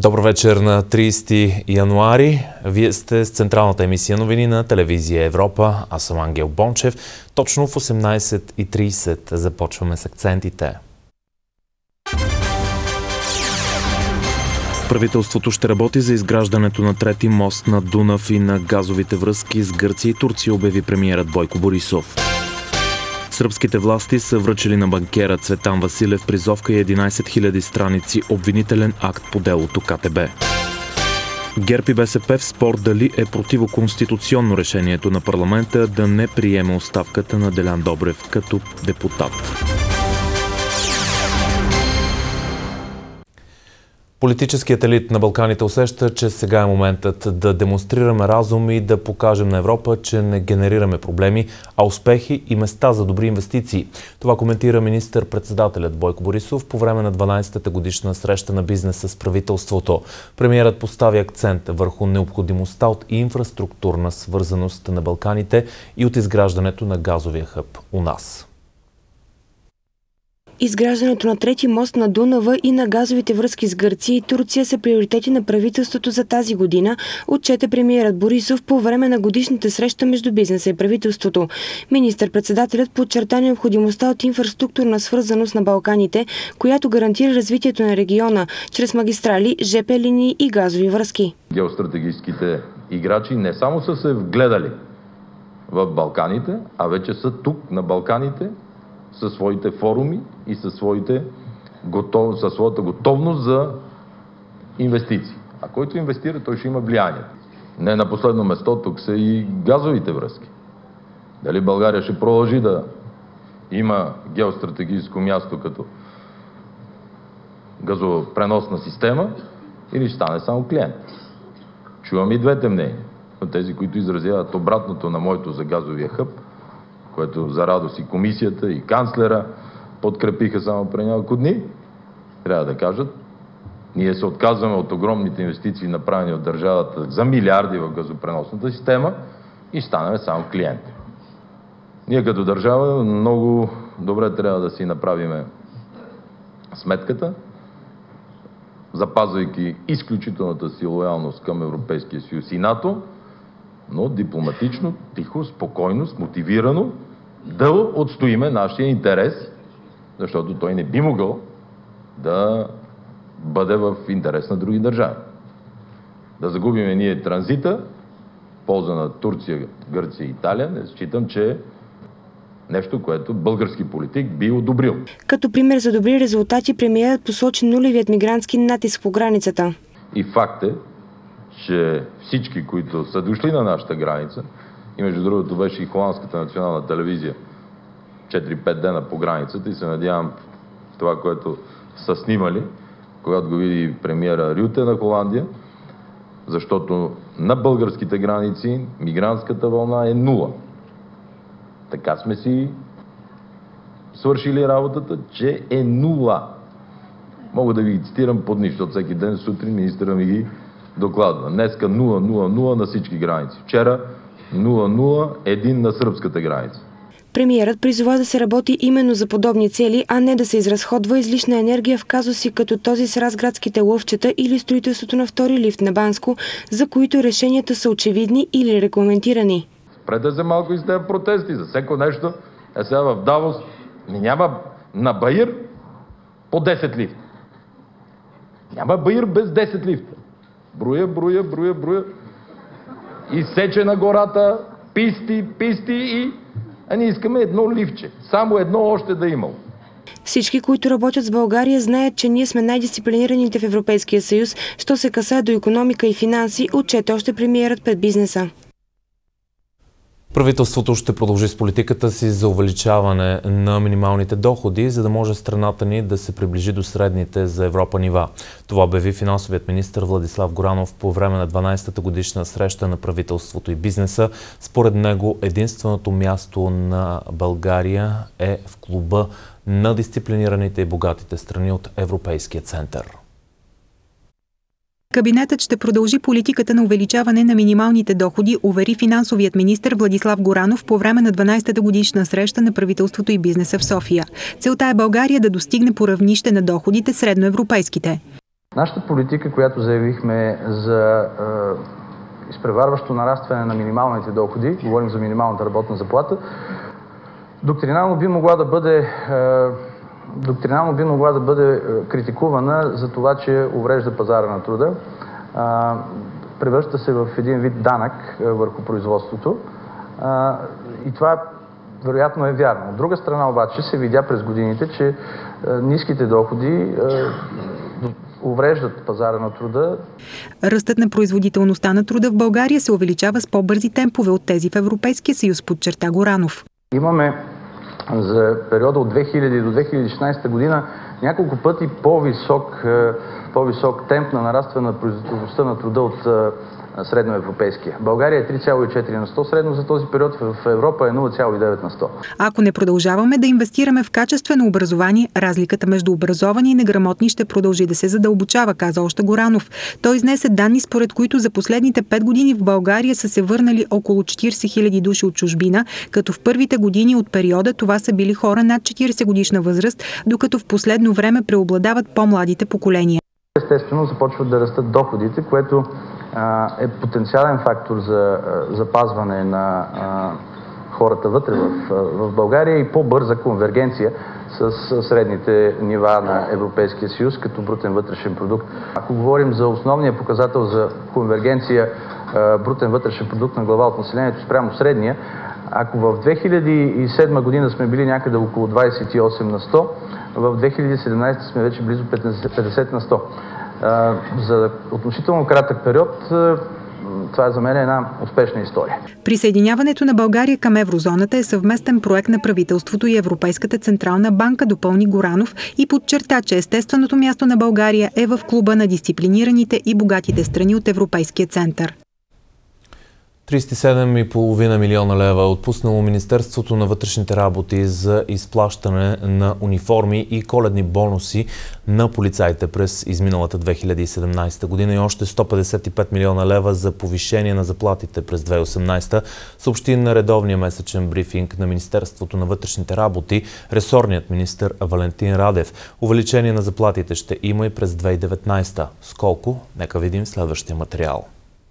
Добър вечер на 30 януари. Вие сте с централната емисия новини на телевизия Европа. Аз съм Ангел Бончев. Точно в 18:30 започваме с акцентите. Правителството ще работи за изграждането на трети мост на Дунав и на газовите връзки с Гърция и Турция, обяви премиерът Бойко Борисов. Сръбските власти са връчили на банкера Цветан Василев призовка и 11 000 страници обвинителен акт по делото КТБ. ГЕРБ и БСП в спор дали е противоконституционно решението на парламента да не приеме оставката на Делян Добрев като депутат. Политическият елит на Балканите усеща, че сега е моментът да демонстрираме разум и да покажем на Европа, че не генерираме проблеми, а успехи и места за добри инвестиции. Това коментира министър-председателят Бойко Борисов по време на 12-та годишна среща на бизнеса с правителството. Премиерът постави акцент върху необходимостта от инфраструктурна свързаност на Балканите и от изграждането на газовия хъб у нас. Изграждането на трети мост на Дунава и на газовите връзки с Гърция и Турция са приоритети на правителството за тази година, отчете премиерът Борисов по време на годишната среща между бизнеса и правителството. Министър-председателят подчерта необходимостта от инфраструктурна свързаност на Балканите, която гарантира развитието на региона чрез магистрали, ЖП линии и газови връзки. Геостратегическите играчи не само са се вгледали в Балканите, а вече са тук на Балканите със своите форуми и със своята готовност за инвестиции. А който инвестира, той ще има влияние. Не на последно место, тук са и газовите връзки. Дали България ще продължи да има геостратегическо място като газопреносна система или ще стане само клиент? Чувам и двете мнения. От тези, които изразяват обратното на моето за газовия хъб, което за радост и комисията, и канцлера подкрепиха само преди няколко дни, трябва да кажат, ние се отказваме от огромните инвестиции, направени от държавата за милиарди в газопреносната система и станем само клиенти. Ние като държава много добре трябва да си направиме сметката, запазвайки изключителната си лоялност към Европейския съюз и НАТО, но дипломатично, тихо, спокойно, мотивирано да отстоиме нашия интерес, защото той не би могъл да бъде в интерес на други държави. Да загубиме ние транзита в полза на Турция, Гърция и Италия, не считам, че е нещо, което български политик би одобрил. Като пример за добри резултати, премиерът посочи нулевият мигрантски натиск по границата. И факт е, че всички, които са дошли на нашата граница, и между другото беше и холандската национална телевизия 4-5 дена по границата и се надявам това, което са снимали, когато го види премиера Рюте на Холандия, защото на българските граници мигрантската вълна е 0. Така сме си свършили работата, че е 0. Мога да ви ги цитирам под нищо, от всеки ден сутрин министъра ми ги докладва. Днеска 0-0-0 на всички граници. Вчера 0-0-1 на сръбската граница. Премиерът призова да се работи именно за подобни цели, а не да се изразходва излишна енергия в казуси като този с разградските лъвчета или строителството на втори лифт на Банско, за които решенията са очевидни или регламентирани. Спрете се малко и с тези протести. За всеко нещо е сега в Давос. Няма на Баир по 10 лифта. Няма Баир без 10 лифта. Броя. И сече на гората, писти и... А ние искаме едно ливче. Само едно още да имало. Всички, които работят с България, знаят, че ние сме най-дисциплинираните в Европейския съюз, що се касае до икономика и финанси, отчете още премиерът пред бизнеса. Правителството ще продължи с политиката си за увеличаване на минималните доходи, за да може страната ни да се приближи до средните за Европа нива. Това обяви финансовият министър Владислав Горанов по време на 12-та годишна среща на правителството и бизнеса. Според него единственото място на България е в клуба на дисциплинираните и богатите страни от Европейския център. Кабинетът ще продължи политиката на увеличаване на минималните доходи, увери финансовият министър Владислав Горанов по време на 12-та годишна среща на правителството и бизнеса в София. Целта е България да достигне по равнище на доходите средноевропейските. Нашата политика, която заявихме за изпреварващо нарастване на минималните доходи, говорим за минималната работна заплата, доктринално би могла да бъде критикувана за това, че уврежда пазара на труда. Превръща се в един вид данък върху производството и това вероятно е вярно. От друга страна обаче се видя през годините, че ниските доходи увреждат пазара на труда. Ръстът на производителността на труда в България се увеличава с по-бързи темпове от тези в Европейския съюз, подчерта Горанов. Имаме за периода от 2000 до 2016 година няколко пъти по-висок темп на нарастване на производителността на труда от средноевропейския. България е 3,4 на 100 средно за този период, в Европа е 0,9 на 100. Ако не продължаваме да инвестираме в качествено образование, разликата между образовани и неграмотни ще продължи да се задълбочава, каза още Горанов. Той изнесе данни, според които за последните 5 години в България са се върнали около 40 000 души от чужбина, като в първите години от периода това са били хора над 40 годишна възраст, докато в последно време преобладават по-младите поколения. Естествено започват да растат доходите, което е потенциален фактор за запазване на хората вътре в България и по-бърза конвергенция с средните нива на Европейския съюз като брутен вътрешен продукт. Ако говорим за основния показател за конвергенция брутен вътрешен продукт на глава от населението спрямо средния, ако в 2007 година сме били някъде около 28 на 100, в 2017 сме вече близо 50 на 100. За относително кратък период това е за мен една успешна история. Присъединяването на България към еврозоната е съвместен проект на правителството и Европейската централна банка, допълни Горанов и подчерта, че естественото място на България е в клуба на дисциплинираните и богатите страни от Европейския център. 37,5 милиона лева е отпуснало Министерството на вътрешните работи за изплащане на униформи и коледни бонуси на полицаите през изминалата 2017 година и още 155 милиона лева за повишение на заплатите през 2018, съобщи на редовния месечен брифинг на Министерството на вътрешните работи ресорният министър Валентин Радев. Увеличение на заплатите ще има и през 2019. С колко? Нека видим следващия материал.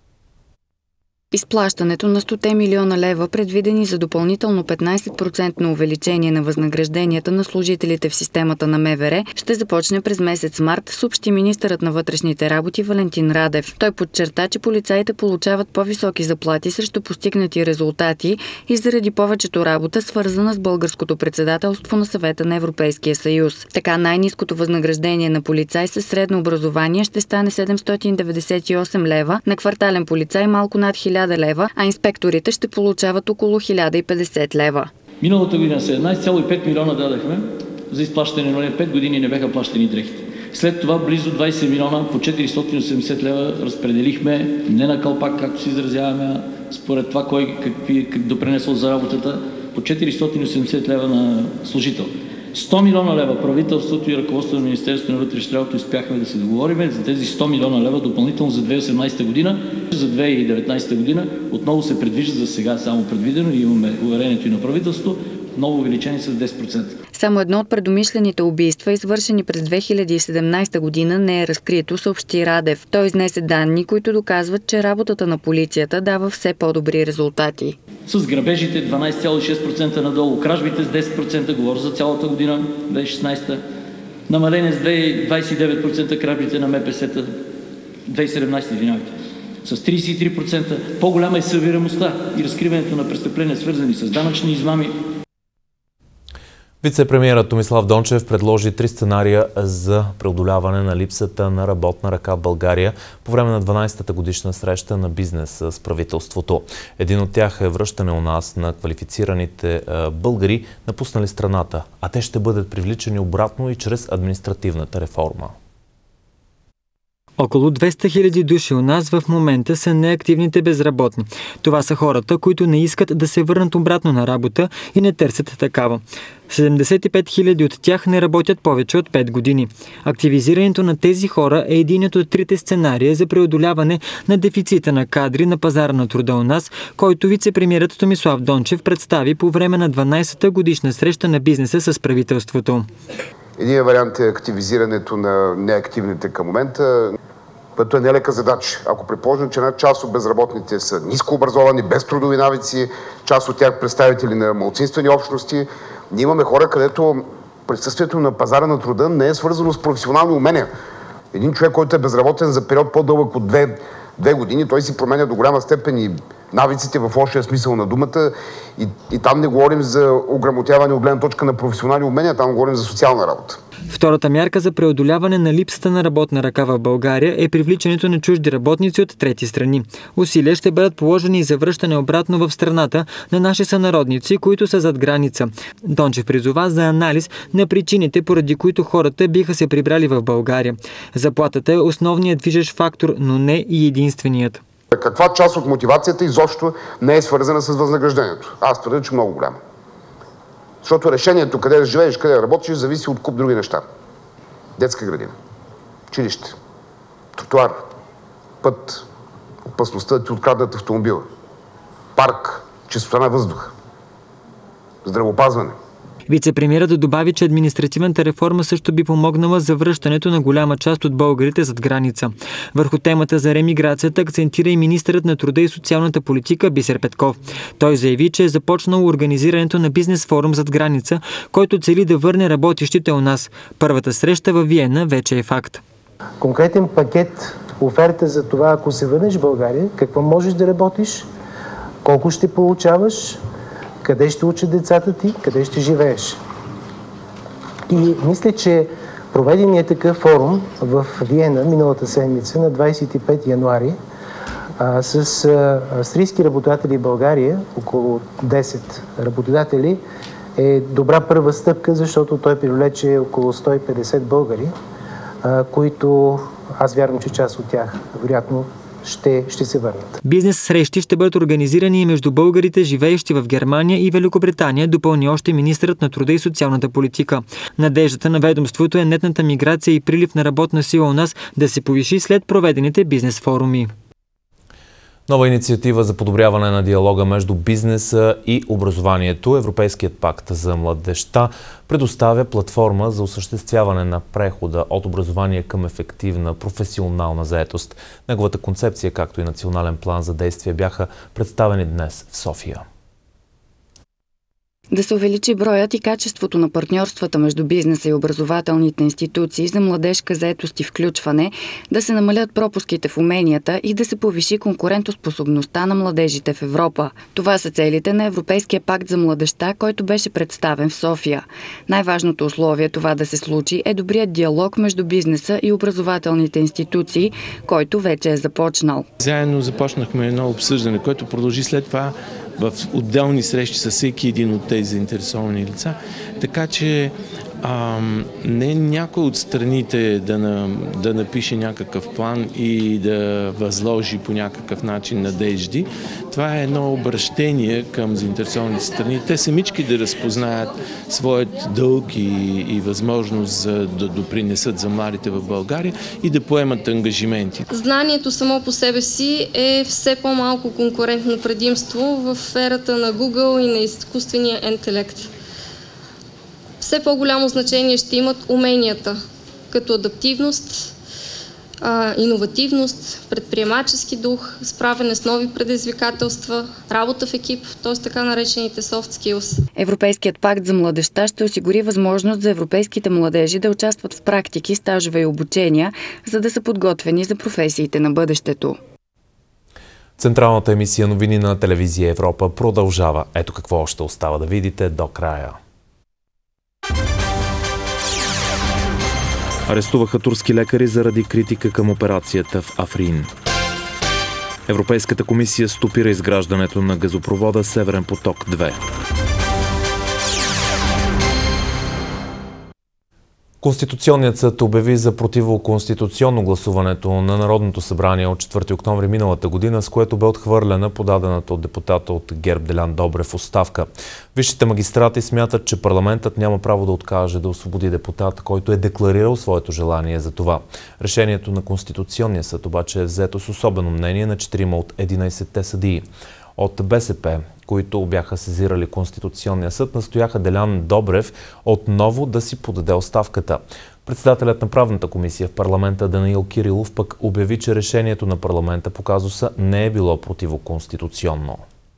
Изплащането на 100 милиона лева, предвидени за допълнително 15% увеличение на възнагражденията на служителите в системата на МВР, ще започне през месец март, съобщи министърът на вътрешните работи Валентин Радев. Той подчерта, че полицаите получават по-високи заплати срещу постигнати резултати и заради повечето работа, свързана с българското председателство на Съвета на Европейския съюз. Така най-ниското възнаграждение на полицай със средно образование ще стане 798 лева, на квартален полицай малко над 1000 лева, а инспекторите ще получават около 1050 лева. Миналата година 17,5 милиона дадахме за изплащане, но 5 години не бяха плащани дрехите. След това близо 20 милиона по 480 лева разпределихме не на калпак, както се изразяваме, а според това кой как допринесъл за работата, по 480 лева на служител. 100 милиона лева правителството и ръководството на Министерството на вътрешните работи успяхме да се договорим за тези 100 милиона лева допълнително за 2018 година. За 2019 година отново се предвижда, за сега само предвидено и имаме уверението и на правителството, ново увеличение с 10%. Само едно от предумишлените убийства, извършени през 2017 година, не е разкрито, съобщи Радев. Той изнесе данни, които доказват, че работата на полицията дава все по-добри резултати. С грабежите 12,6% надолу, кражбите с 10%, говоря за цялата година, 2016, намаление с 29% кражбите на МПС-та, 2017, извинявайте. С 33% по-голяма е събираемостта и разкриването на престъпления, свързани с данъчни измами. Вице-премиерът Томислав Дончев предложи 3 сценария за преодоляване на липсата на работна ръка в България по време на 12-та годишна среща на бизнеса с правителството. Един от тях е връщане у нас на квалифицираните българи, напуснали страната, а те ще бъдат привличани обратно и чрез административната реформа. Около 200 000 души у нас в момента са неактивните безработни. Това са хората, които не искат да се върнат обратно на работа и не търсят такава. 75 000 от тях не работят повече от 5 години. Активизирането на тези хора е единият от 3 сценария за преодоляване на дефицита на кадри на пазара на труда у нас, който вице-премиерът Томислав Дончев представи по време на 12-та годишна среща на бизнеса с правителството. Един вариант е активизирането на неактивните към момента, което е нелека задача. Ако предположим, че една част от безработните са ниско образовани, без трудови навици, част от тях представители на малцинствени общности, ние имаме хора, където присъствието на пазара на труда не е свързано с професионални умения. Един човек, който е безработен за период по-дълъг от две години, той си променя до голяма степен и навиците в лошия смисъл на думата. И там не говорим за ограмотяване от гледна точка на професионални умения, там говорим за социална работа. Втората мярка за преодоляване на липсата на работна ръка в България е привличането на чужди работници от трети страни. Усилия ще бъдат положени и за връщане обратно в страната на наши сънародници, които са зад граница. Дончев призова за анализ на причините, поради които хората биха се прибрали в България. Заплатата е основният движещ фактор, но не и единственият. Каква част от мотивацията изобщо не е свързана с възнаграждението? Аз твърдя, че много голяма. Защото решението къде да живееш, къде да работиш, зависи от куп други неща. Детска градина, училище, тротуар, път, опасността да ти откраднат автомобила, парк, чистота на въздуха, здравеопазване. Вице-премиерът добави, че административната реформа също би помогнала за връщането на голяма част от българите зад граница. Върху темата за ремиграцията акцентира и министърът на труда и социалната политика Бисер Петков. Той заяви, че е започнало организирането на бизнес форум зад граница, който цели да върне работещите у нас. Първата среща във Виена вече е факт. Конкретен пакет, оферта за това, ако се върнеш в България, какво можеш да работиш, колко ще получаваш, къде ще учат децата ти, къде ще живееш. И мисля, че проведеният такъв форум в Виена миналата седмица на 25 януари с австрийски работодатели в България, около 10 работодатели, е добра първа стъпка, защото той привлече около 150 българи, които аз вярвам, че част от тях вероятно ще се върнат. Бизнес срещи ще бъдат организирани и между българите, живеещи в Германия и Великобритания, допълни още министърът на труда и социалната политика. Надеждата на ведомството е нетната миграция и прилив на работна сила у нас да се повиши след проведените бизнес форуми. Нова инициатива за подобряване на диалога между бизнеса и образованието, Европейският пакт за младежта, предоставя платформа за осъществяване на прехода от образование към ефективна професионална заетост. Неговата концепция, както и национален план за действие, бяха представени днес в София. Да се увеличи броят и качеството на партньорствата между бизнеса и образователните институции за младежка заетост и включване, да се намалят пропуските в уменията и да се повиши конкурентоспособността на младежите в Европа. Това са целите на Европейския пакт за младежта, който беше представен в София. Най-важното условие това да се случи е добрият диалог между бизнеса и образователните институции, който вече е започнал. Заедно започнахме едно обсъждане, което продължи след това в отделни срещи с всеки един от тези заинтересовани лица. Така че не някой от страните да напише някакъв план и да възложи по някакъв начин надежди. Това е едно обращение към заинтересованите страни. Те самички да разпознаят своят дълг и възможност да допринесат за младите в България и да поемат ангажименти. Знанието само по себе си е все по-малко конкурентно предимство в ерата на Google и на изкуствения интелект. Все по-голямо значение ще имат уменията, като адаптивност, иновативност, предприемачески дух, справяне с нови предизвикателства, работа в екип, т.е. така наречените soft skills. Европейският пакт за младежта ще осигури възможност за европейските младежи да участват в практики, стажове и обучения, за да са подготвени за професиите на бъдещето. Централната емисия новини на телевизия Европа продължава. Ето какво още остава да видите до края. Арестуваха турски лекари заради критика към операцията в Африн. Европейската комисия стопира изграждането на газопровода Северен поток-2. Конституционният съд обяви за противоконституционно гласуването на Народното събрание от 4 октомври миналата година, с което бе отхвърлена подадената от депутата от ГЕРБ Делян Добрев оставка. Висшите магистрати смятат, че парламентът няма право да откаже да освободи депутат, който е декларирал своето желание за това. Решението на Конституционния съд обаче е взето с особено мнение на 4 от 11-те съдии. От БСП, които бяха сезирали Конституционния съд, настояха Делян Добрев отново да си подаде оставката. Председателят на правната комисия в парламента Данаил Кирилов пък обяви, че решението на парламента по казуса не е било противоконституционно.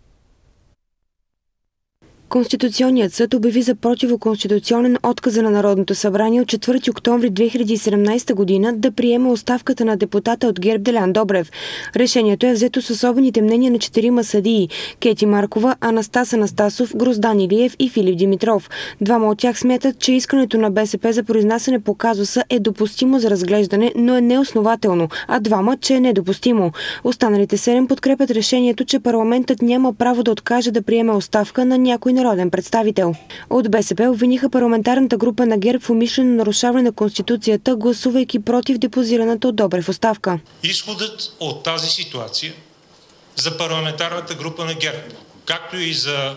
Конституционният съд обяви за противоконституционен отказа на Народното събрание от 4 октомври 2017 година да приеме оставката на депутата от ГЕРБ Делян Добрев. Решението е взето с особените мнения на 4 съдии – Кети Маркова, Анастас Анастасов, Гроздан Илиев и Филип Димитров. Двама от тях смятат, че искането на БСП за произнасяне по казуса е допустимо за разглеждане, но е неоснователно, а двама, че е недопустимо. Останалите 7 подкрепят решението, че парламентът няма право да откаже да приеме оставка на някой народен представител. От БСП обвиниха парламентарната група на ГЕРБ в умишлено нарушаване на Конституцията, гласувайки против депозираната от Добрев оставка. Изходът от тази ситуация за парламентарната група на ГЕРБ, както и за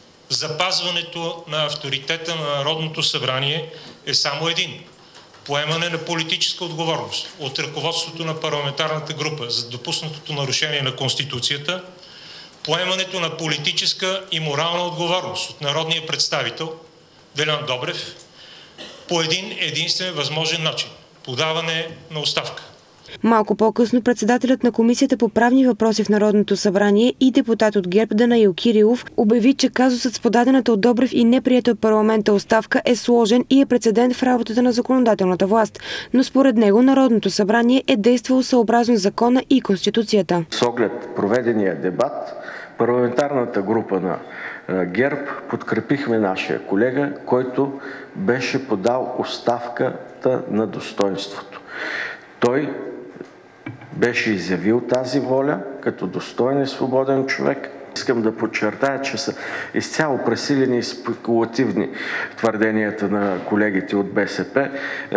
запазването на авторитета на Народното събрание е само един. Поемане на политическа отговорност от ръководството на парламентарната група за допуснатото нарушение на Конституцията, поемането на политическа и морална отговорност от народния представител Делян Добрев по един единствен възможен начин – подаване на оставка. Малко по-късно председателят на Комисията по правни въпроси в Народното събрание и депутат от ГЕРБ Данаил Кирилов обяви, че казусът с подадената от Добрев и неприета от парламента оставка е сложен и е прецедент в работата на законодателната власт. Но според него Народното събрание е действало съобразно закона и Конституцията. С оглед проведения дебат, парламентарната група на ГЕРБ подкрепихме нашия колега, който беше подал оставката на достоинството. Той беше изявил тази воля като достоен и свободен човек. Искам да подчертая, че са изцяло пресилени и спекулативни твърденията на колегите от БСП,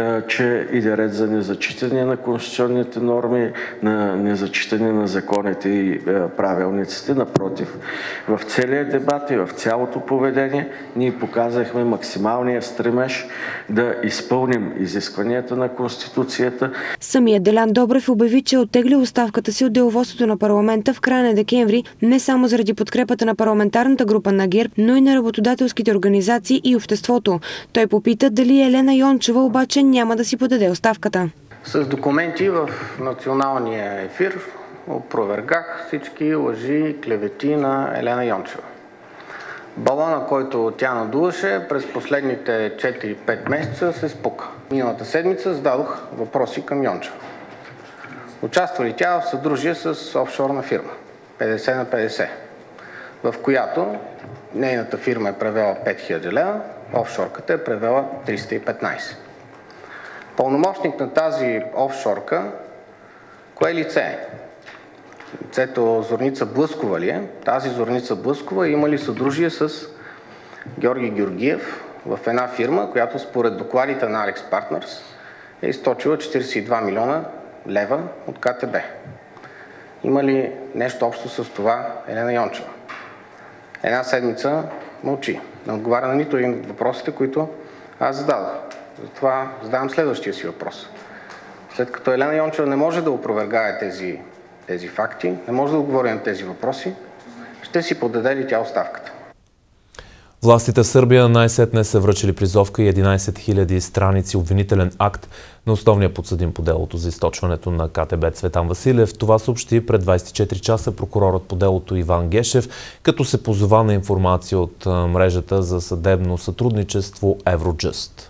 че иде ред за незачитане на конституционните норми, на незачитане на законите и правилниците. Напротив, в целия дебат и в цялото поведение ние показахме максималния стремеж да изпълним изискванията на Конституцията. Самият Делян Добрев обяви, че оттегли оставката си от деловодството на парламента в края на декември, не само заради подкрепата на парламентарната група на ГЕРБ, но и на работодателските организации и обществото. Той попита дали Елена Йончева обаче няма да си подаде оставката. С документи в националния ефир опровергах всички лъжи и клевети на Елена Йончева. Балона, който тя надуваше през последните 4-5 месеца, се спука. Миналата седмица зададох въпроси към Йончева. Участва ли тя в съдружие с офшорна фирма 50 на 50, в която нейната фирма е превела 5000 лева, офшорката е превела 315. Пълномощник на тази офшорка, кое лице е? Лицето Зорница Блъскова ли е? Тази Зорница Блъскова има ли съдружие с Георги Георгиев в една фирма, която според докладите на Алекс Партнърс е източила 42 милиона лева от КТБ? Има ли нещо общо с това Елена Йончева? Една седмица мълчи. Не отговаря на нито един от въпросите, които аз зададох. Затова задавам следващия си въпрос. След като Елена Йончева не може да опровергае тези факти, не може да отговори на тези въпроси, ще си подаде ли тя оставката? Властите в Сърбия най-сетне са връчили призовка и 11 000 страници обвинителен акт на основния подсъдим по делото за източването на КТБ Цветан Василев. Това съобщи пред 24 часа прокурорът по делото Иван Гешев, като се позова на информация от мрежата за съдебно сътрудничество Евроджъст.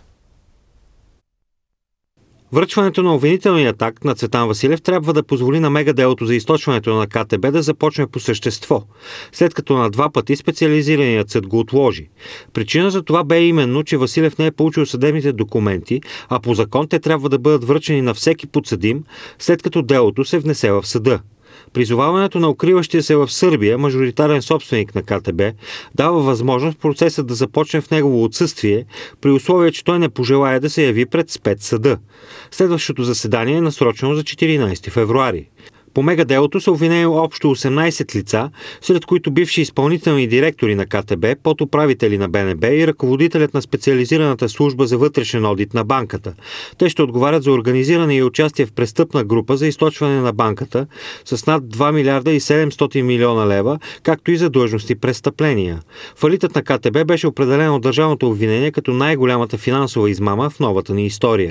Връчването на обвинителният акт на Цветан Василев трябва да позволи на мегаделото за източването на КТБ да започне по същество, след като на 2 пъти специализираният съд го отложи. Причина за това бе именно, че Василев не е получил съдебните документи, а по закон те трябва да бъдат връчени на всеки подсъдим, след като делото се внесе в съда. Призоваването на укриващия се в Сърбия, мажоритарен собственик на КТБ, дава възможност процесът да започне в негово отсъствие, при условие, че той не пожелае да се яви пред спецсъда. Следващото заседание е насрочено за 14 февруари. По мегаделото са обвинени общо 18 лица, сред които бивши изпълнителни директори на КТБ, подуправители на БНБ и ръководителят на специализираната служба за вътрешен одит на банката. Те ще отговарят за организиране и участие в престъпна група за източване на банката с над 2 милиарда и 700 милиона лева, както и за длъжностни престъпления. Фалитът на КТБ беше определен от държавното обвинение като най-голямата финансова измама в новата ни история.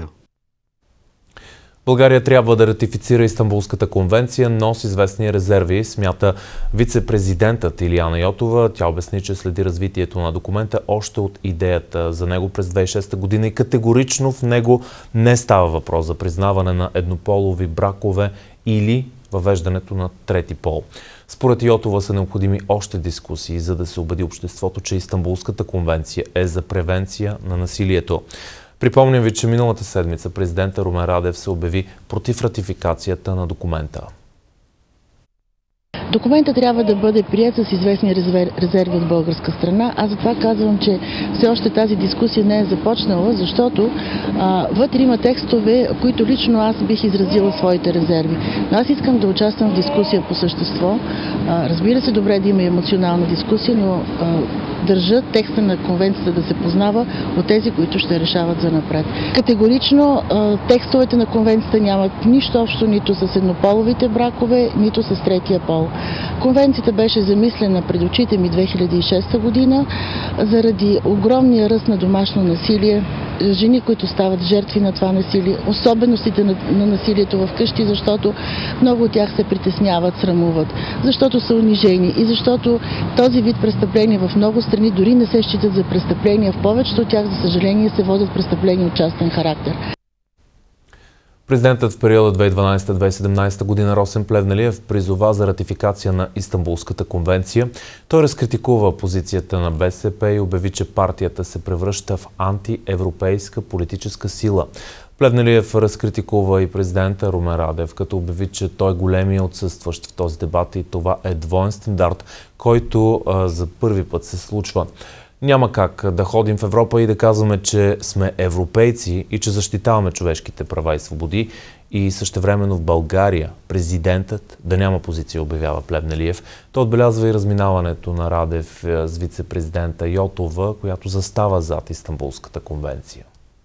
България трябва да ратифицира Истанбулската конвенция, но с известни резерви, смята вице-президентът Илияна Йотова. Тя обясни, че следи развитието на документа още от идеята за него през 2006 година и категорично в него не става въпрос за признаване на еднополови бракове или въвеждането на трети пол. Според Йотова са необходими още дискусии, за да се убеди обществото, че Истанбулската конвенция е за превенция на насилието. Припомням ви, че миналата седмица президента Румен Радев се обяви против ратификацията на документа. Документът трябва да бъде приет с известни резерви от българска страна. Аз затова казвам, че все още тази дискусия не е започнала, защото вътре има текстове, които лично аз бих изразила своите резерви. Но аз искам да участвам в дискусия по същество. Разбира се, добре да има емоционална дискусия, но държа текста на конвенцията да се познава от тези, които ще решават за напред. Категорично текстовете на конвенцията нямат нищо общо нито с еднополовите бракове, нито с третия пол. Конвенцията беше замислена пред очите ми 2006 година заради огромния ръст на домашно насилие, жени, които стават жертви на това насилие, особеностите на насилието в къщи, защото много от тях се притесняват, срамуват, защото са унижени и защото този вид престъпления в много страни дори не се считат за престъпления. В повечето от тях, за съжаление, се водят престъпления от частен характер. Президентът в периода 2012-2017 година Росен Плевнелиев призова за ратификация на Истанбулската конвенция. Той разкритикува позицията на БСП и обяви, че партията се превръща в антиевропейска политическа сила. Плевнелиев разкритикува и президента Румен Радев, като обяви, че той е големия отсъстващ в този дебат и това е двоен стандарт, който за първи път се случва. Няма как да ходим в Европа и да казваме, че сме европейци и че защитаваме човешките права и свободи и същевременно в България президентът да няма позиция, обявява Плевнелиев. Той отбелязва и разминаването на Радев с вице-президента Йотова, която застава зад Истанбулската конвенция.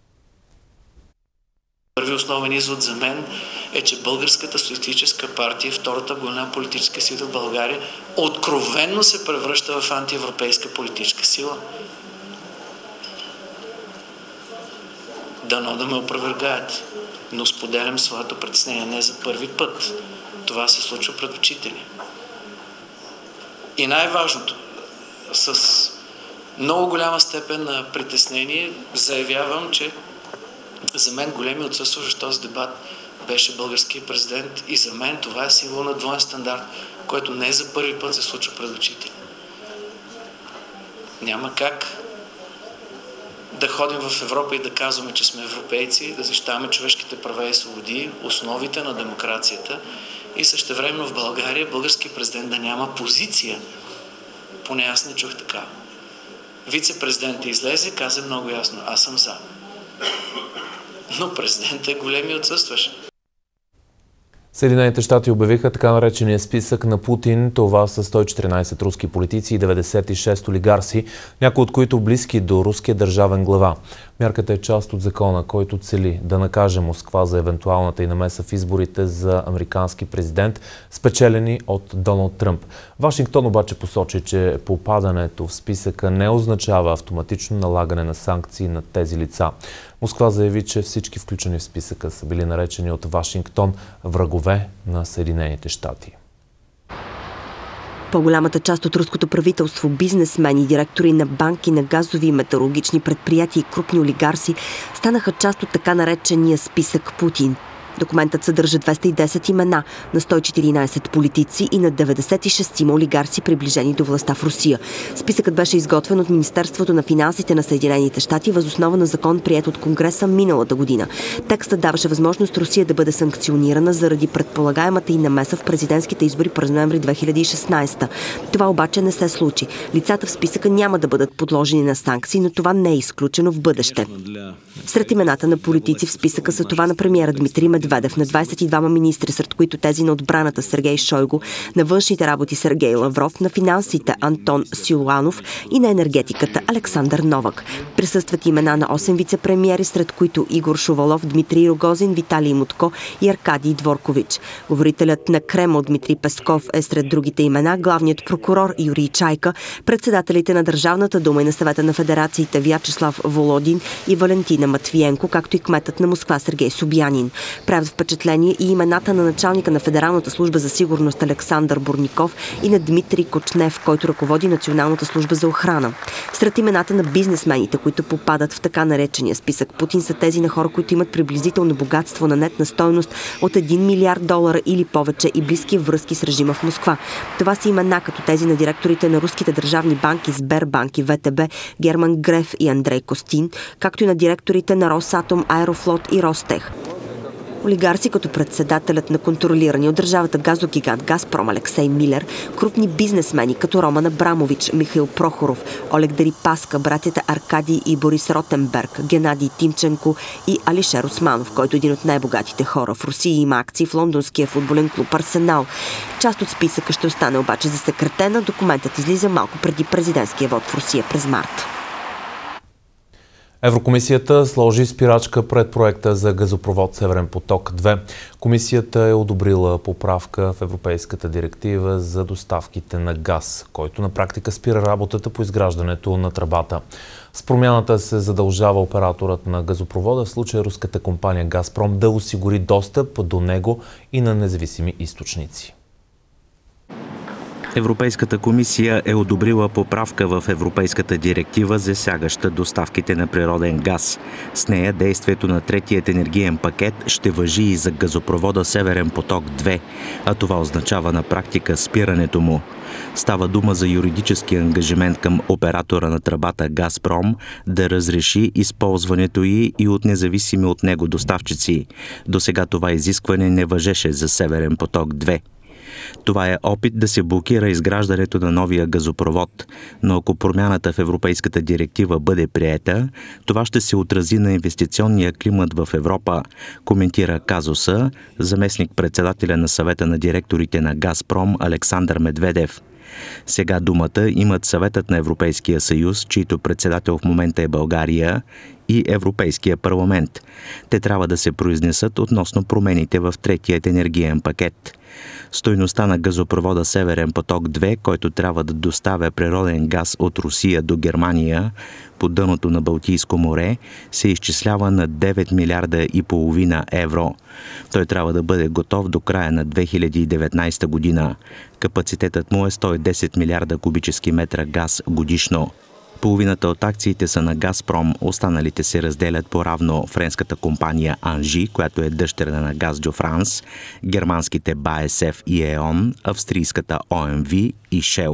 Първи основен извод за мен е, че Българската социалистическа партия, втората голяма политическа сила в България, откровенно се превръща в антиевропейска политическа сила. Дано да ме опровергаят, но споделям своето притеснение не за първи път. Това се случва пред очите ни. И най-важното, с много голяма степен на притеснение заявявам, че за мен големи отсъстващ в този дебат беше българският президент и за мен това е символ на двоен стандарт, който не за първи път се случва пред очите. Няма как да ходим в Европа и да казваме, че сме европейци, да защитаваме човешките права и свободи, основите на демокрацията и същевременно в България българският президент да няма позиция. Поне аз не чух така. Вице-президентът излезе, каза много ясно, аз съм за. Но президентът е големи отсъстващ. Съединените щати обявиха така наречения списък на Путин. Това са 114 руски политици и 96 олигарси, някои от които близки до руския държавен глава. Мярката е част от закона, който цели да накаже Москва за евентуалната и намеса в изборите за американски президент, спечелени от Доналд Тръмп. Вашингтон обаче посочи, че попадането в списъка не означава автоматично налагане на санкции на тези лица. Москва заяви, че всички включени в списъка са били наречени от Вашингтон врагове на Съединените щати. По-голямата част от руското правителство, бизнесмени, директори на банки, на газови и металургични предприятия и крупни олигарси станаха част от така наречения списък Путин. Документът съдържа 210 имена на 114 политици и на 96 олигарси, приближени до властта в Русия. Списъкът беше изготвен от Министерството на финансите на Съединените щати въз основа на закон, приет от Конгреса миналата година. Текстът даваше възможност Русия да бъде санкционирана заради предполагаемата и намеса в президентските избори през ноември 2016. Това обаче не се случи. Лицата в списъка няма да бъдат подложени на санкции, но това не е изключено в бъдеще. Сред имената на политици в списъка са това на премиера Дмитрий Медведев, на 22 министри, сред които тези на отбраната Сергей Шойгу, на външните работи Сергей Лавров, на финансите Антон Силуанов и на енергетиката Александър Новак. Присъстват имена на 8 вице-премиери, сред които Игор Шувалов, Дмитрий Рогозин, Виталий Мутко и Аркадий Дворкович. Говорителят на Кремъл Дмитрий Песков е сред другите имена, главният прокурор Юрий Чайка, председателите на Държавната дума и на Съвета на федерациите Вячеслав Володин и Валентина Матвиенко, както и кметът на Москва Сергей Собянин. Правят впечатление и имената на началника на Федералната служба за сигурност Александър Бурников и на Дмитрий Кочнев, който ръководи Националната служба за охрана. Сред имената на бизнесмените, които попадат в така наречения списък Путин, са тези на хора, които имат приблизително богатство на нетна стойност от $1 милиард или повече и близки връзки с режима в Москва. Това са имена като тези на директорите на руските държавни банки Сбербанк и ВТБ Герман Греф и Андрей Костин, както и на директорите на Росатом, Аерофлот и Ростех. Олигарси като председателят на контролирани от държавата газогигант Газпром Алексей Милер, крупни бизнесмени като Роман Абрамович, Михаил Прохоров, Олег Дерипаска, братята Аркадий и Борис Ротенберг, Геннадий Тимченко и Алишер Османов, който е един от най-богатите хора в Русия и има акции в лондонския футболен клуб Арсенал. Част от списъка ще остане обаче засекретена. Документът излиза малко преди президентския вод в Русия през март. Еврокомисията сложи спирачка пред проекта за газопровод Северен поток-2. Комисията е одобрила поправка в Европейската директива за доставките на газ, който на практика спира работата по изграждането на тръбата. С промяната се задължава операторът на газопровода, в случая руската компания Газпром, да осигури достъп до него и на независими източници. Европейската комисия е одобрила поправка в Европейската директива, засягаща доставките на природен газ. С нея действието на третият енергиен пакет ще важи и за газопровода Северен поток-2, а това означава на практика спирането му. Става дума за юридически ангажимент към оператора на тръбата Газпром да разреши използването й и от независими от него доставчици. Досега това изискване не важеше за Северен поток-2. Това е опит да се блокира изграждането на новия газопровод, но ако промяната в Европейската директива бъде приета, това ще се отрази на инвестиционния климат в Европа, коментира казуса заместник-председателя на Съвета на директорите на Газпром Александър Медведев. Сега думата имат Съветът на Европейския съюз, чийто председател в момента е България, и Европейския парламент. Те трябва да се произнесат относно промените в третият енергиен пакет. Стойността на газопровода Северен поток-2, който трябва да доставя природен газ от Русия до Германия по дъното на Балтийско море, се изчислява на 9 милиарда и половина евро. Той трябва да бъде готов до края на 2019 година. Капацитетът му е 110 милиарда кубически метра газ годишно. Половината от акциите са на Газпром, останалите се разделят поравно френската компания Анжи, която е дъщерна на Газ Дю Франс, германските BASF и ЕОН, австрийската ОМВ и Шел.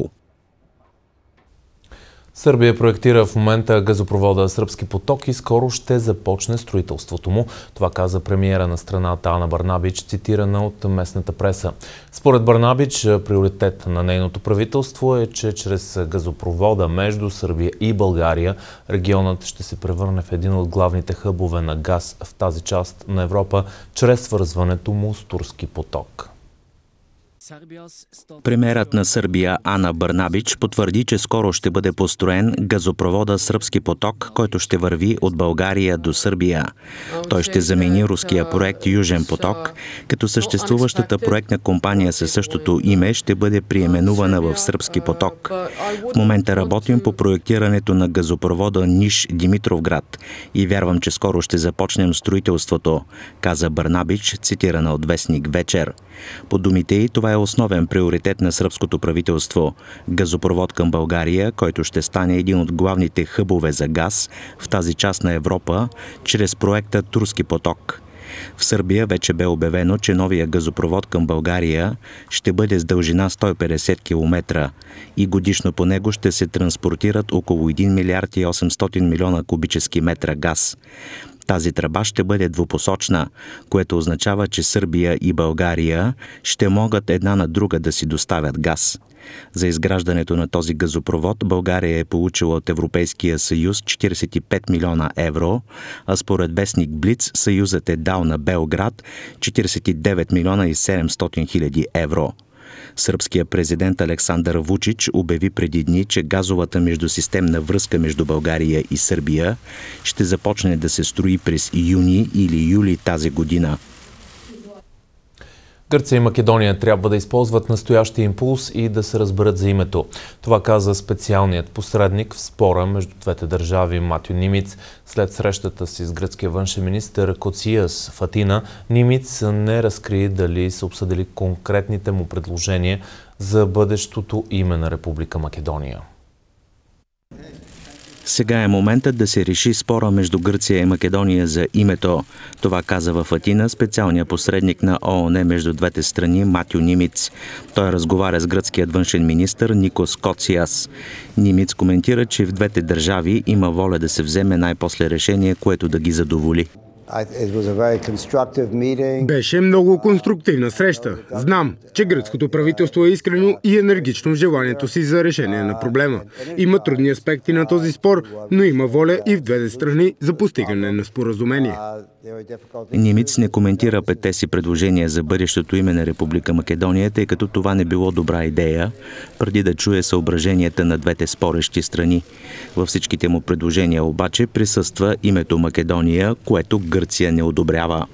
Сърбия проектира в момента газопровода Сръбски поток и скоро ще започне строителството му. Това каза премиера на страната Ана Брнабич, цитирана от местната преса. Според Брнабич, приоритет на нейното правителство е, че чрез газопровода между Сърбия и България регионът ще се превърне в един от главните хъбове на газ в тази част на Европа, чрез свързването му с Турски поток. Премиерът на Сърбия Ана Брнабич потвърди, че скоро ще бъде построен газопровода Сръбски поток, който ще върви от България до Сърбия. Той ще замени руския проект Южен поток, като съществуващата проектна компания със същото име ще бъде преименувана в Сръбски поток. В момента работим по проектирането на газопровода Ниш-Димитровград и вярвам, че скоро ще започнем строителството, каза Брнабич, цитирана от вестник Вечер. По думите й, това е основен приоритет на сръбското правителство – газопровод към България, който ще стане един от главните хъбове за газ в тази част на Европа, чрез проекта Турски поток. В Сърбия вече бе обявено, че новия газопровод към България ще бъде с дължина 150 км и годишно по него ще се транспортират около 1 милиард и 800 милиона кубически метра газ. Тази тръба ще бъде двупосочна, което означава, че Сърбия и България ще могат една на друга да си доставят газ. За изграждането на този газопровод България е получила от Европейския съюз 45 милиона евро, а според вестник Блиц съюзът е дал на Белград 49 милиона и 700 хиляди евро. Сръбският президент Александър Вучич обяви преди дни, че газовата междусистемна връзка между България и Сърбия ще започне да се строи през юни или юли тази година. Гърция и Македония трябва да използват настоящия импулс и да се разберат за името. Това каза специалният посредник в спора между двете държави Матю Нимиц. След срещата си с гръцкия външен министър Коцияс в Атина, Нимиц не разкри дали са обсъдили конкретните му предложения за бъдещото име на Република Македония. Сега е моментът да се реши спора между Гърция и Македония за името. Това каза в Атина специалният посредник на ООН между двете страни Матю Нимиц. Той разговаря с гръцкият външен министър Никос Коцияс. Нимиц коментира, че в двете държави има воля да се вземе най-после решение, което да ги задоволи. Беше много конструктивна среща. Знам, че гръцкото правителство е искрено и енергично в желанието си за решение на проблема. Има трудни аспекти на този спор, но има воля и в двете страни за постигане на споразумение. Нимиц не коментира петте си предложения за бъдещото име на Република Македония, тъй като това не било добра идея, преди да чуе съображенията на двете спорещи страни. Във всичките му предложения обаче присъства името Македония, което Гърция не одобрява.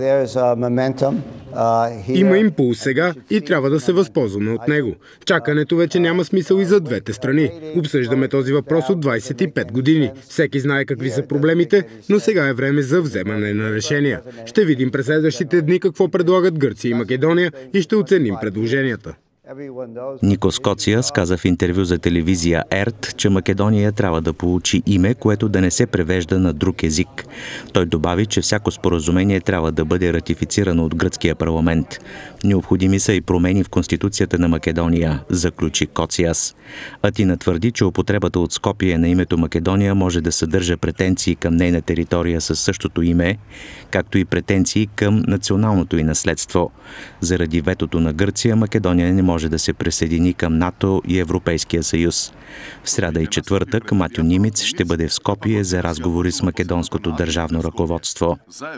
Има импулс сега и трябва да се възползваме от него. Чакането вече няма смисъл и за двете страни. Обсъждаме този въпрос от 25 години. Всеки знае какви са проблемите, но сега е време за вземане на решения. Ще видим през следващите дни какво предлагат Гърция и Македония и ще оценим предложенията. Никос Коцияс каза в интервю за телевизия ЕРТ, че Македония трябва да получи име, което да не се превежда на друг език. Той добави, че всяко споразумение трябва да бъде ратифицирано от гръцкия парламент. Необходими са и промени в Конституцията на Македония, заключи Коцияс. Атина твърди, че употребата от Скопие на името Македония може да съдържа претенции към нейна територия със същото име, както и претенции към националното й наследство. Заради ветото на Гърция, Македония не може да се присъедини към НАТО и Европейския съюз. В сряда и четвъртък Матю Нимиц ще бъде в Скопие за разговори с македонското държавно ръководство.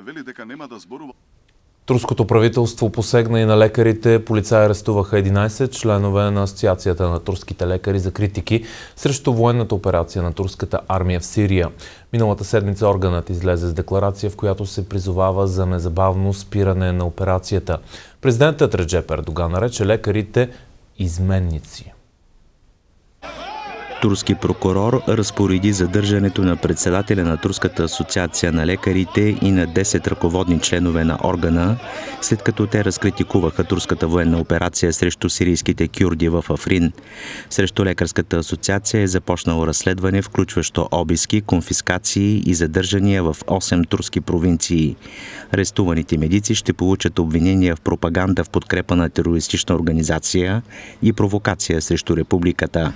Турското правителство посегна и на лекарите. Полицаи арестуваха 11 членове на Асоциацията на турските лекари за критики срещу военната операция на турската армия в Сирия. Миналата седмица органът излезе с декларация, в която се призовава за незабавно спиране на операцията. Президентът Реджеп Ердоган нарече лекарите изменници. Турски прокурор разпореди задържането на председателя на Турската асоциация на лекарите и на 10 ръководни членове на органа, след като те разкритикуваха турската военна операция срещу сирийските кюрди в Африн. Срещу лекарската асоциация е започнало разследване, включващо обиски, конфискации и задържания в 8 турски провинции. Арестуваните медици ще получат обвинения в пропаганда в подкрепа на терористична организация и провокация срещу републиката.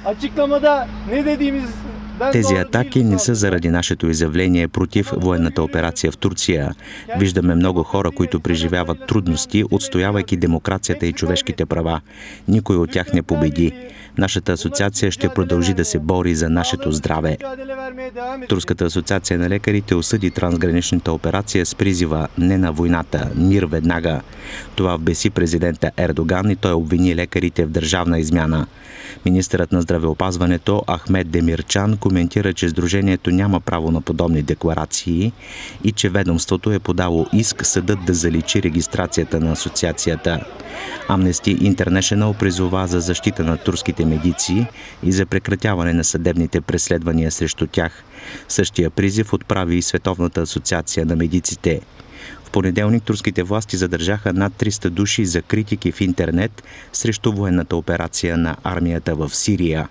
Тези атаки не са заради нашето изявление против военната операция в Турция. Виждаме много хора, които преживяват трудности, отстоявайки демокрацията и човешките права. Никой от тях не победи. Нашата асоциация ще продължи да се бори за нашето здраве. Турската асоциация на лекарите осъди трансграничната операция с призива "Не на войната, мир веднага". Това вбеси президента Ердоган и той обвини лекарите в държавна измяна. Министърът на здравеопазването Ахмед Демирчан коментира, че сдружението няма право на подобни декларации и че ведомството е подало иск съдът да заличи регистрацията на асоциацията. Amnesty International призова за защита на турските медици и за прекратяване на съдебните преследвания срещу тях. Същия призив отправи и Световната асоциация на медиците. В понеделник турските власти задържаха над 300 души за критики в интернет срещу военната операция на армията в Сирия.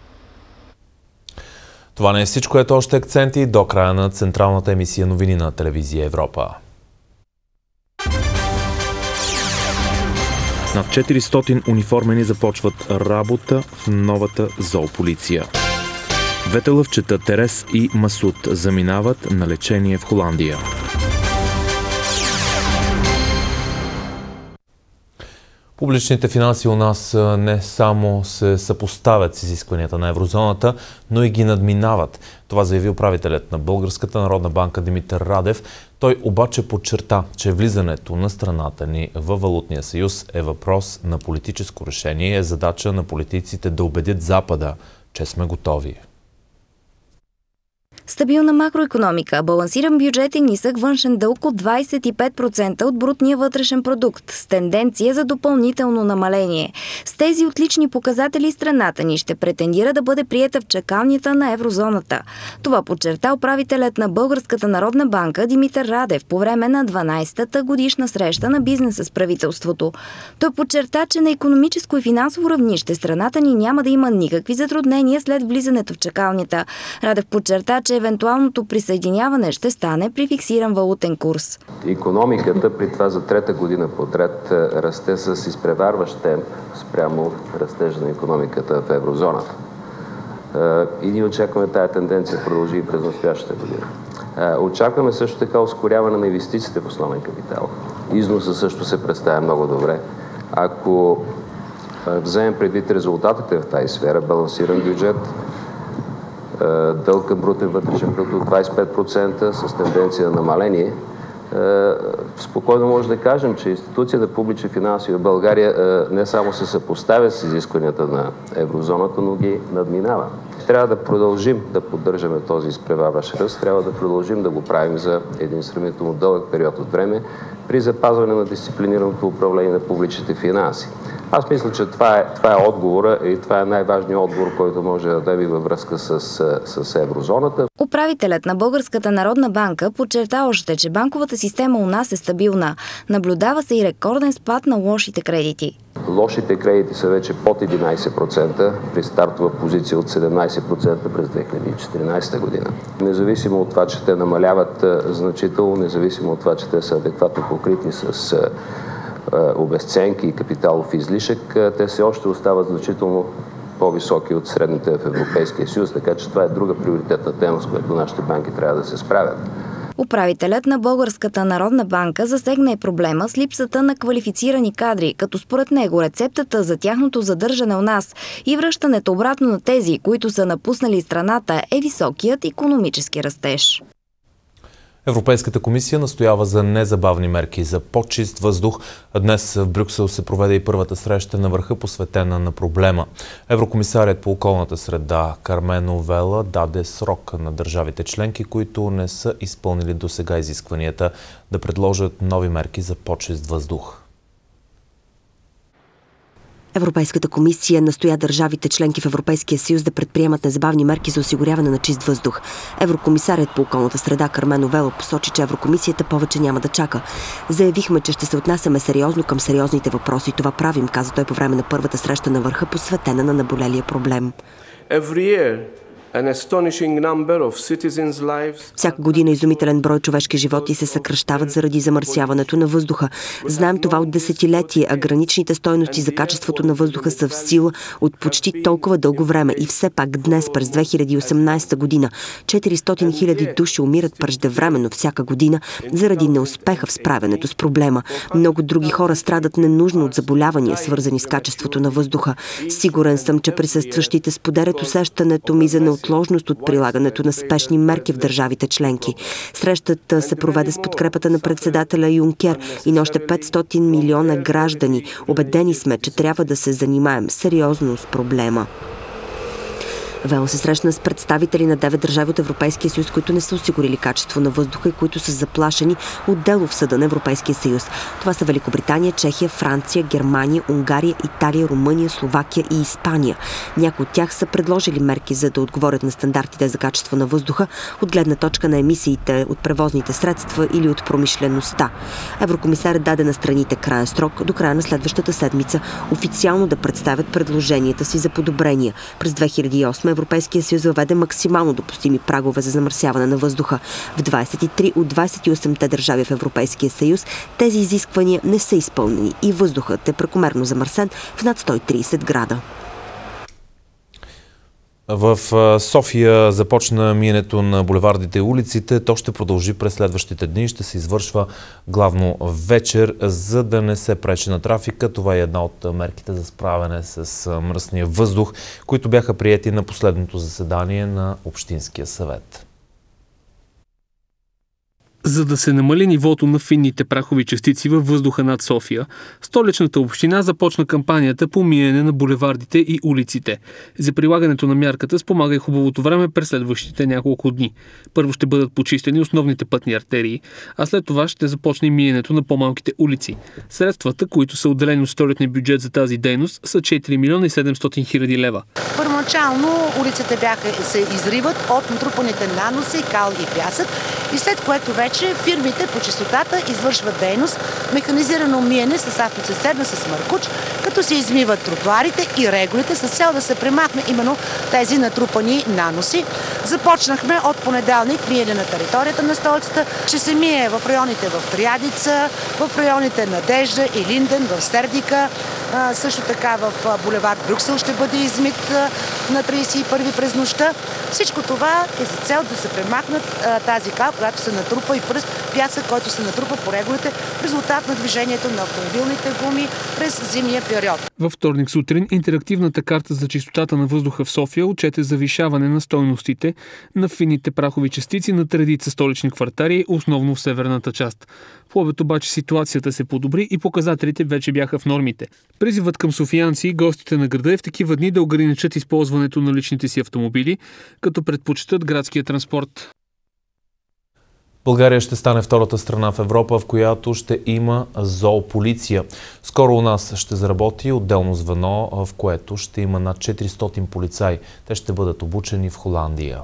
Това не е всичко, ето още акценти до края на централната емисия новини на телевизия Европа. Над 400 униформени започват работа в новата зоополиция. Двете лъвчета Терес и Масуд заминават на лечение в Холандия. Публичните финанси у нас не само се съпоставят с изискванията на еврозоната, но и ги надминават. Това заяви управителят на Българската народна банка Димитър Радев. Той обаче подчерта, че влизането на страната ни във валутния съюз е въпрос на политическо решение и е задача на политиците да убедят Запада, че сме готови. Стабилна макроекономика, балансиран бюджет и нисък външен дълг от 25% от брутния вътрешен продукт с тенденция за допълнително намаление. С тези отлични показатели страната ни ще претендира да бъде приета в чакалнята на еврозоната. Това подчерта управителят на Българската народна банка Димитър Радев по време на 12-та годишна среща на бизнеса с правителството. Той подчерта, че на икономическо и финансово равнище страната ни няма да има никакви затруднения след влизането в чакалнята. Радев подчерта, че евентуалното присъединяване ще стане при фиксиран валутен курс. Икономиката при това за трета година подред расте с изпреварващ темп спрямо растежа на икономиката в еврозоната. И ние очакваме тая тенденция да продължи и през настоящата година. Очакваме също така ускоряване на инвестициите в основен капитал. Износа също се представя много добре. Ако вземем предвид резултатите в тази сфера, балансиран бюджет, дълг към брутен вътрешен продукт от 25% с тенденция на намаление, спокойно може да кажем, че институцията публични финанси в България не само се съпоставя с изискванията на еврозоната, но ги надминава. Трябва да продължим да поддържаме този изпреварващ ръст, трябва да продължим да го правим за един сравнително дълъг период от време при запазване на дисциплинираното управление на публичните финанси. Аз мисля, че това е отговора и това е най-важният отговор, който може да даде във връзка с еврозоната. Управителят на Българската народна банка подчерта още, че банковата система у нас е стабилна. Наблюдава се и рекорден спад на лошите кредити. Лошите кредити са вече под 11% при стартова позиция от 17% през 2014 година. Независимо от това, че те намаляват значително, независимо от това, че те са адекватно покрити с обезценки и капиталов излишък, те все още остават значително по-високи от средните в Европейския съюз, така че това е друга приоритетна тема, с която нашите банки трябва да се справят. Управителят на Българската народна банка засегна и проблема с липсата на квалифицирани кадри, като според него рецептата за тяхното задържане у нас и връщането обратно на тези, които са напуснали страната, е високият икономически растеж. Европейската комисия настоява за незабавни мерки за по-чист въздух. Днес в Брюксел се проведе и първата среща на върха, посветена на проблема. Еврокомисарят по околната среда Кармен Вела даде срок на държавите членки, които не са изпълнили досега изискванията, да предложат нови мерки за по-чист въздух. Европейската комисия настоя държавите членки в Европейския съюз да предприемат незабавни мерки за осигуряване на чист въздух. Еврокомисарят по околната среда Кармен Вела посочи, че Еврокомисията повече няма да чака. Заявихме, че ще се отнасяме сериозно към сериозните въпроси. Това правим, каза той по време на първата среща на върха, посветена на наболелия проблем. Всяка година изумителен брой човешки животи се съкращават заради замърсяването на въздуха. Знаем това от десетилетия, а граничните стойности за качеството на въздуха са в сила от почти толкова дълго време. И все пак днес, през 2018 година, 400 000 души умират преждевременно всяка година заради неуспеха в справянето с проблема. Много други хора страдат ненужно от заболявания, свързани с качеството на въздуха. Сигурен съм, че присъстващите споделят усещането ми за неотложност от прилагането на спешни мерки в държавите членки. Срещата се проведе с подкрепата на председателя Юнкер и на още 500 милиона граждани. Убедени сме, че трябва да се занимаем сериозно с проблема. Вела се срещна с представители на 9 държави от Европейския съюз, които не са осигурили качество на въздуха и които са заплашени от дело в съда на Европейския съюз. Това са Великобритания, Чехия, Франция, Германия, Унгария, Италия, Румъния, Словакия и Испания. Някои от тях са предложили мерки, за да отговорят на стандартите за качество на въздуха от гледна точка на емисиите от превозните средства или от промишлеността. Еврокомисарът даде на страните краен срок до края на следващата седмица официално да представят предложенията си за подобрения. През 2008 Европейския съюз въведе максимално допустими прагове за замърсяване на въздуха. В 23 от 28-те държави в Европейския съюз тези изисквания не са изпълнени и въздухът е прекомерно замърсен в над 130 града. В София започна миенето на булевардите и улиците. То ще продължи през следващите дни. Ще се извършва главно вечер, за да не се пречи на трафика. Това е една от мерките за справяне с мръсния въздух, които бяха приети на последното заседание на Общинския съвет. За да се намали нивото на финните прахови частици във въздуха над София, Столичната община започна кампанията по миене на булевардите и улиците. За прилагането на мярката спомага и хубавото време през следващите няколко дни. Първо ще бъдат почистени основните пътни артерии, а след това ще започне миенето на по-малките улици. Средствата, които са отделени от столичния бюджет за тази дейност, са 4 милиона и 700 хиляди лева. Първоначално улиците се изриват от натрупаните наноси, кал и пясък, и след което вече фирмите по чистотата извършват дейност, механизирано миене с автоцистерна с маркуч, като се измиват тротуарите и регулите с цел да се премахне именно тези натрупани наноси. Започнахме от понеделник миене на територията на столицата. Ще се мие в районите в Триадица, в районите Надежда и Линден, в Сердика. Също така в булевард Брюксел ще бъде измит на 31 през нощта. Всичко това е с цел да се премахнат тази кал, която се натрупа, и пясък, който се натрупа по регулите в резултат на движението на автомобилните гуми през зимния период. Във вторник сутрин интерактивната карта за чистотата на въздуха в София отчете завишаване на стойностите на финните прахови частици на редица столични квартали, основно в северната част. В обед обаче ситуацията се подобри и показателите вече бяха в нормите. Призивът към софиянци и гостите на града е в такива дни да ограничат използването на личните си автомобили, като предпочитат градския транспорт. България ще стане втората страна в Европа, в която ще има зоополиция. Скоро у нас ще заработи отделно звено, в което ще има над 400 полицаи. Те ще бъдат обучени в Холандия.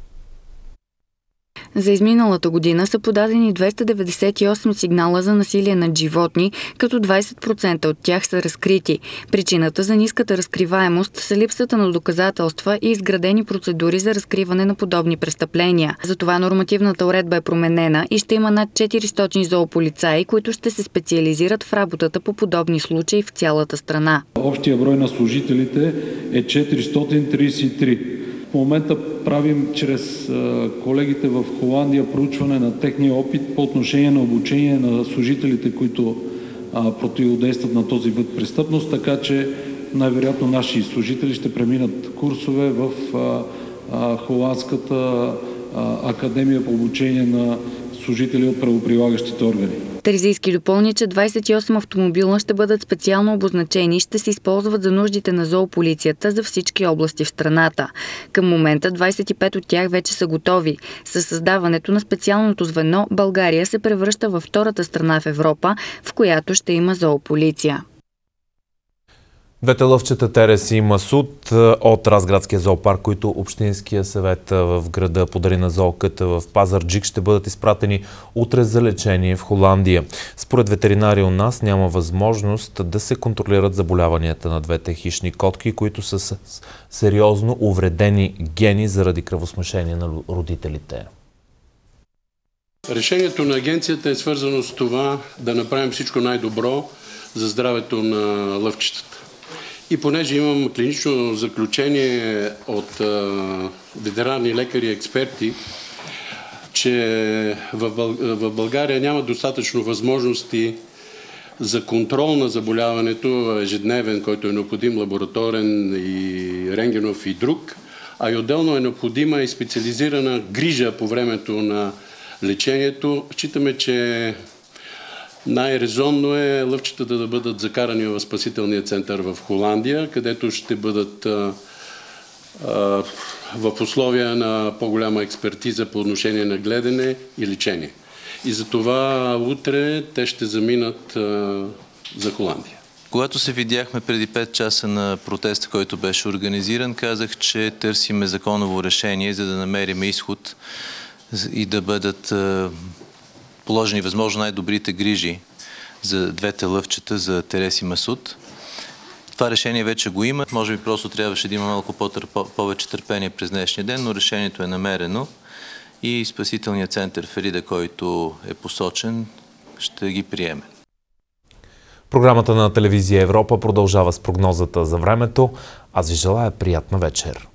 За изминалата година са подадени 298 сигнала за насилие над животни, като 20% от тях са разкрити. Причината за ниската разкриваемост са липсата на доказателства и изградени процедури за разкриване на подобни престъпления. Затова нормативната уредба е променена и ще има над 400 зоополицаи, които ще се специализират в работата по подобни случаи в цялата страна. Общия брой на служителите е 433. В момента правим чрез колегите в Холандия проучване на техния опит по отношение на обучение на служителите, които противодействат на този вид престъпност, така че най-вероятно наши служители ще преминат курсове в Холандската академия по обучение на служители от правоприлагащите органи. Терзийски допълни, че 28 автомобила ще бъдат специално обозначени и ще се използват за нуждите на зоополицията за всички области в страната. Към момента 25 от тях вече са готови. Със създаването на специалното звено България се превръща във втората страна в Европа, в която ще има зоополиция. Двете лъвчета Терес и Масуд от Разградския зоопарк, които Общинския съвет в града подари на зооката в Пазарджик, ще бъдат изпратени утре за лечение в Холандия. Според ветеринари у нас няма възможност да се контролират заболяванията на двете хищни котки, които са с сериозно увредени гени заради кръвосмешение на родителите. Решението на агенцията е свързано с това да направим всичко най-добро за здравето на лъвчетата. И понеже имам клинично заключение от ветеринарни лекари и експерти, че в България няма достатъчно възможности за контрол на заболяването, ежедневен, който е необходим, лабораторен и рентгенов и друг, а и отделно е необходима и специализирана грижа по времето на лечението. Считаме, че най-резонно е лъвчетата да бъдат закарани в спасителния център в Холандия, където ще бъдат в условия на по-голяма експертиза по отношение на гледане и лечение. И затова утре те ще заминат за Холандия. Когато се видяхме преди 5 часа на протеста, който беше организиран, казах, че търсиме законово решение, за да намерим изход и да бъдат положени възможно най-добрите грижи за двете лъвчета, за Терес и Масуд. Това решение вече го има. Може би просто трябваше да има малко повече търпение през днешния ден, но решението е намерено и спасителният център в Елида, който е посочен, ще ги приеме. Програмата на телевизия Европа продължава с прогнозата за времето. Аз ви желая приятна вечер.